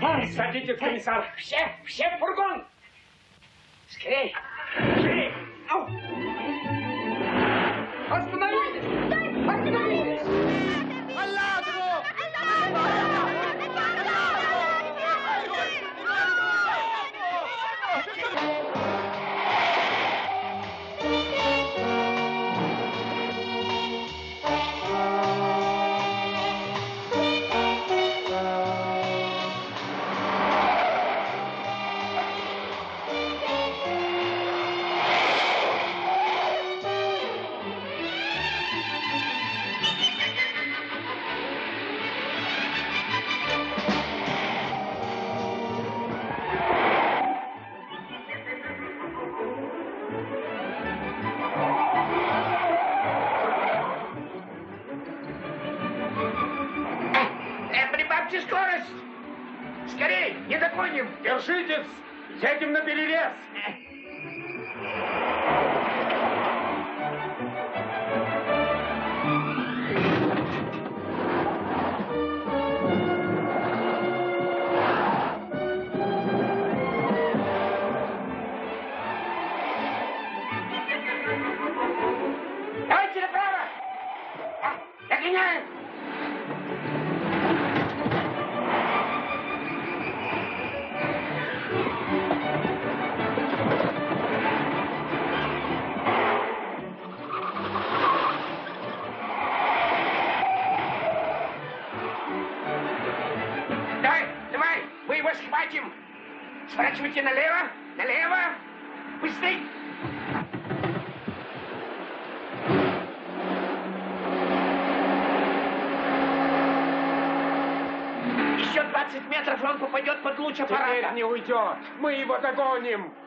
Садитесь, комиссар. Все в фургон. Скорей. Скорей. Остановитесь! Остановитесь! Прибавьте скорость! Скорей, не догоним! Держитесь! Едем на перерез! Давайте направо! Догоняем! Давай, мы его схватим! Сворачивайте налево, налево! Быстрей! Еще 20 метров, и он попадет под луч аппарата. Теперь не уйдет. Мы его догоним.